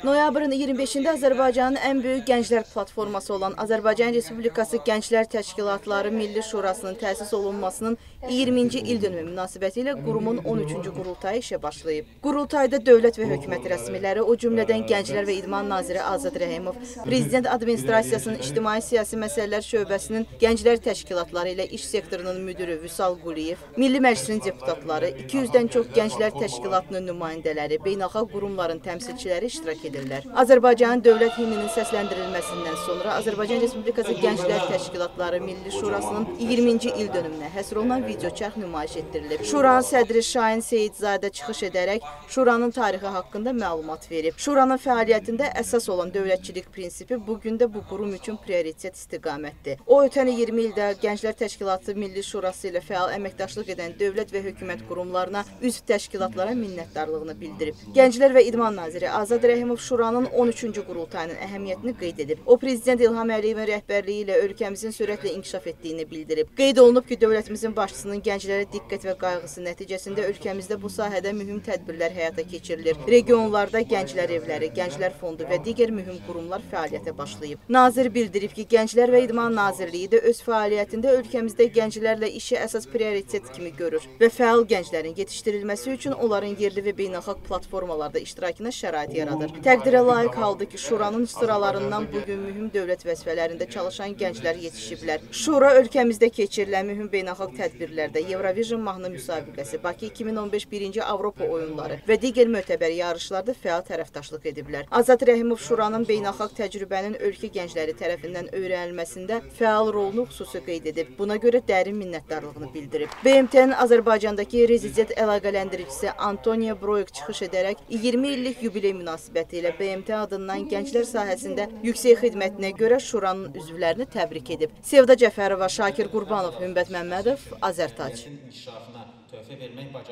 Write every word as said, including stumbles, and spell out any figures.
Noyabrın iyirmi beşində Azərbaycanın ən böyük gənclər platforması olan Azərbaycan Respublikası Gənclər Təşkilatları Milli Şurasının təsis olunmasının iyirminci il dönümü münasibətilə qurumun on üçüncü qurultayı işə başlayıb. Qurultayda dövlət və hökumət rəsmiləri, o cümlədən Gənclər və İdman naziri Azad Rəhimov, Prezident Administrasiyasının İctimai-Siyasi Məsələlər Şöbəsinin Gənclər Təşkilatları ilə iş sektorunun müdürü Vüsal Quliyev, Milli Məclisin deputatları, iki yüzdən çox Gənclər Təşkilatının nümayəndələri, beynəlxalq qurumların təmsilçiləri iştirak edirlər. Azərbaycanın dövlət himninin səsləndirilməsindən sonra Azərbaycan Respublikası Gənclər Təşkilatları Milli Şurasının iyirminci il dönümünə həsr olunan videoçarx nümayiş etdirilib. Şuranın sədri Şahin Seyidzadə çıxış edərək Şuranın tarixi haqqında məlumat verib. Şuranın fəaliyyətində əsas olan dövlətçilik prinsipi bugün də bu qurum üçün prioritet istiqamətdir. O, ötən iyirmi ildə Gənclər Təşkilatı Milli Şurası ilə fəal əməkdaşlıq edən dövlət və hökumət qurumlarına, üzv təşkilatlara minnətdarlığını bildirib. Gənclər və İdman naziri Azad Rəhimov Şuranın on üçüncü qurultayının əhəmiyyətini qeyd edib. O, Prezident İlham Əliyevin rəhbərliyi ilə ölkəmizin sürətlə inkişaf etdiyini bildirib. Qeyd olunub ki, dövlətimizin başçısının gənclərə diqqət və qayğısı nəticəsində ölkəmizdə bu sahədə mühüm tədbirlər həyata keçirilir. Regionlarda gənclər evləri, gənclər fondu və digər mühüm qurumlar fəaliyyətə başlayıb. Nazir bildirib ki, Gənclər və İdman Nazirliyi də öz fəaliyyətində ölkəmizdə gənclərlə işi əsas prioritet kimi görür və fəal gənclərin yetişdirilməsi üçün onların yerli və beynəlxalq platformalarda iştirakına şərait yaradır. Təqdirə layiq haldır ki, Şuranın sıralarından bugün mühüm dövlət vəzifələrində çalışan gənclər yetişiblər. Şura ölkəmizdə keçirilən mühüm beynəlxalq tədbirlərdə Eurovision mahnı müsabiqəsi, Bakı iki min on beş birinci Avropa oyunları və digər mötəbər yarışlarda fəal tərəfdaşlıq ediblər. Azad Rəhimov Şuranın beynəlxalq təcrübənin ölkə gəncləri tərəfindən öyrənilməsində fəal rolunu xüsusi qeyd edib. Buna görə dərin minnətdarlığını bildirib. B M T-nin Azərbaycandakı rezident əlaqələndiricisi Antonio Broik çıxış edərək iyirmi illik yubiley münasibəti ilə B M T adından gənclər sahəsində yüksək xidmətinə görə Şuranın üzvlərini təbrik edib. Sevda Cəfərova, Şakir Qurbanov, Hümbət Məmmədov, Azərtac.